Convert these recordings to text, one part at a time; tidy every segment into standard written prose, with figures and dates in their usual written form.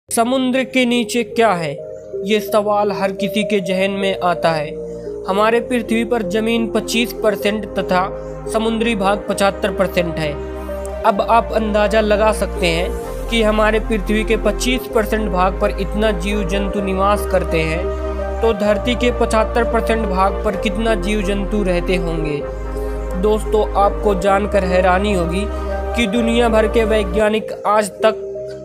समुद्र के नीचे क्या है, ये सवाल हर किसी के जहन में आता है। हमारे पृथ्वी पर जमीन 25% तथा समुद्री भाग 75% है। अब आप अंदाज़ा लगा सकते हैं कि हमारे पृथ्वी के 25% भाग पर इतना जीव जंतु निवास करते हैं, तो धरती के 75% भाग पर कितना जीव जंतु रहते होंगे। दोस्तों, आपको जानकर हैरानी होगी कि दुनिया भर के वैज्ञानिक आज तक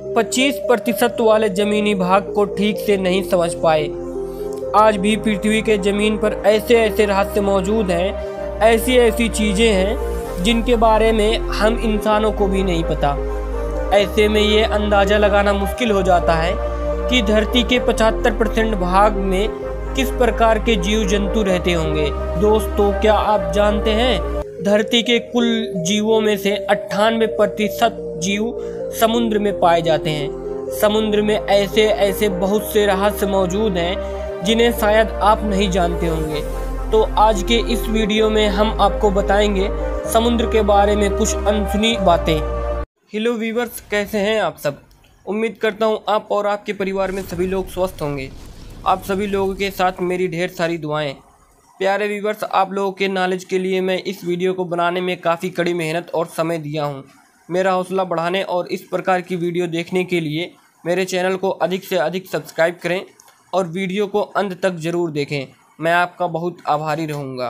25% वाले ज़मीनी भाग को ठीक से नहीं समझ पाए। आज भी पृथ्वी के ज़मीन पर ऐसे ऐसे रहस्य मौजूद हैं, ऐसी ऐसी चीज़ें हैं जिनके बारे में हम इंसानों को भी नहीं पता। ऐसे में ये अंदाज़ा लगाना मुश्किल हो जाता है कि धरती के 75% भाग में किस प्रकार के जीव जंतु रहते होंगे। दोस्तों, क्या आप जानते हैं धरती के कुल जीवों में से 98% जीव समुद्र में पाए जाते हैं। समुद्र में ऐसे ऐसे बहुत से रहस्य मौजूद हैं जिन्हें शायद आप नहीं जानते होंगे। तो आज के इस वीडियो में हम आपको बताएंगे समुद्र के बारे में कुछ अनसुनी बातें। हेलो व्यूअर्स, कैसे हैं आप सब। उम्मीद करता हूं आप और आपके परिवार में सभी लोग स्वस्थ होंगे। आप सभी लोगों के साथ मेरी ढेर सारी दुआएं। प्यारे व्यूअर्स, आप लोगों के नॉलेज के लिए मैं इस वीडियो को बनाने में काफ़ी कड़ी मेहनत और समय दिया हूं। मेरा हौसला बढ़ाने और इस प्रकार की वीडियो देखने के लिए मेरे चैनल को अधिक से अधिक सब्सक्राइब करें और वीडियो को अंत तक ज़रूर देखें। मैं आपका बहुत आभारी रहूँगा।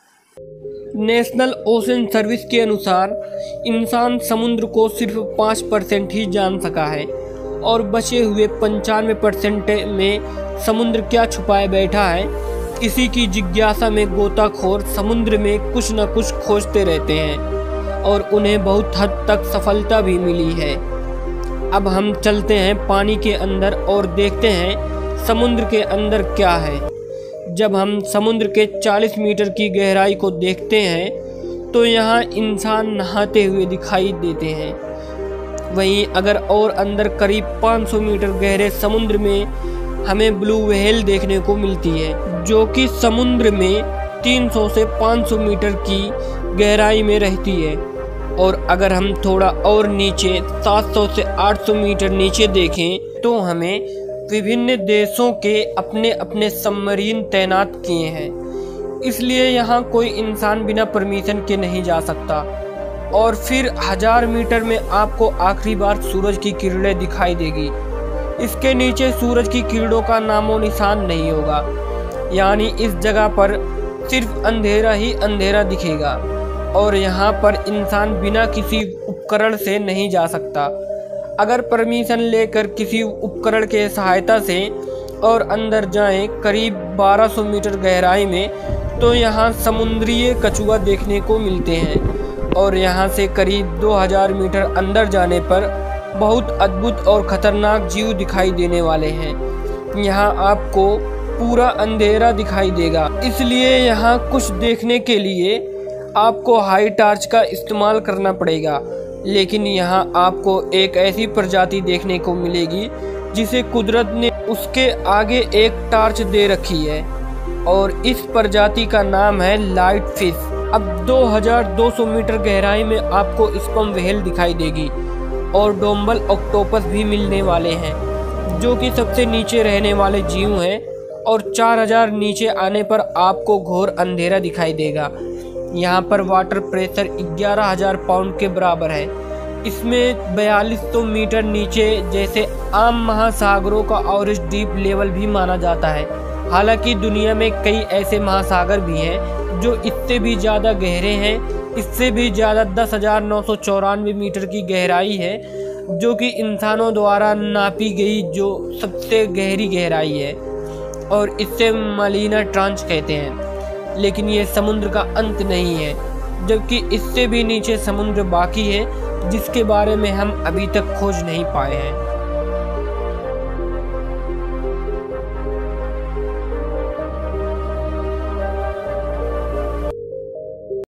नेशनल ओशन सर्विस के अनुसार इंसान समुद्र को सिर्फ 5% ही जान सका है और बचे हुए 95% में समुद्र क्या छुपाए बैठा है, इसी की जिज्ञासा में गोताखोर समुद्र में कुछ न कुछ खोजते रहते हैं और उन्हें बहुत हद तक सफलता भी मिली है। अब हम चलते हैं पानी के अंदर और देखते हैं समुद्र के अंदर क्या है। जब हम समुद्र के 40 मीटर की गहराई को देखते हैं तो यहाँ इंसान नहाते हुए दिखाई देते हैं। वहीं अगर और अंदर करीब 500 मीटर गहरे समुद्र में हमें ब्लू व्हेल देखने को मिलती है, जो कि समुद्र में 300 से 500 मीटर की गहराई में रहती है। और अगर हम थोड़ा और नीचे 700 से 800 मीटर नीचे देखें तो हमें विभिन्न देशों के अपने अपने सबमरीन तैनात किए हैं, इसलिए यहाँ कोई इंसान बिना परमिशन के नहीं जा सकता। और फिर 1000 मीटर में आपको आखिरी बार सूरज की किरणें दिखाई देगी। इसके नीचे सूरज की किरणों का नामो निशान नहीं होगा, यानी इस जगह पर सिर्फ अंधेरा ही अंधेरा दिखेगा और यहाँ पर इंसान बिना किसी उपकरण से नहीं जा सकता। अगर परमिशन लेकर किसी उपकरण के सहायता से और अंदर जाएं करीब 1200 मीटर गहराई में, तो यहाँ समुद्रीय कछुआ देखने को मिलते हैं। और यहाँ से करीब 2000 मीटर अंदर जाने पर बहुत अद्भुत और ख़तरनाक जीव दिखाई देने वाले हैं। यहाँ आपको पूरा अंधेरा दिखाई देगा, इसलिए यहाँ कुछ देखने के लिए आपको हाई टार्च का इस्तेमाल करना पड़ेगा। लेकिन यहाँ आपको एक ऐसी प्रजाति देखने को मिलेगी जिसे कुदरत ने उसके आगे एक टार्च दे रखी है और इस प्रजाति का नाम है लाइट फिश। अब 2200 मीटर गहराई में आपको स्पर्म व्हेल दिखाई देगी और डोम्बल ऑक्टोपस भी मिलने वाले हैं, जो कि सबसे नीचे रहने वाले जीव हैं। और 4000 नीचे आने पर आपको घोर अंधेरा दिखाई देगा। यहाँ पर वाटर प्रेशर 11000 पाउंड के बराबर है। इसमें 4200 मीटर नीचे जैसे आम महासागरों का ऑरेंज डीप लेवल भी माना जाता है। हालांकि दुनिया में कई ऐसे महासागर भी हैं जो इससे भी ज़्यादा गहरे हैं। इससे भी ज़्यादा 10,994 मीटर की गहराई है, जो कि इंसानों द्वारा नापी गई जो सबसे गहरी गहराई है और इससे मरीना ट्रांच कहते हैं। लेकिन ये समुद्र का अंत नहीं है, जबकि इससे भी नीचे समुद्र बाकी है जिसके बारे में हम अभी तक खोज नहीं पाए हैं।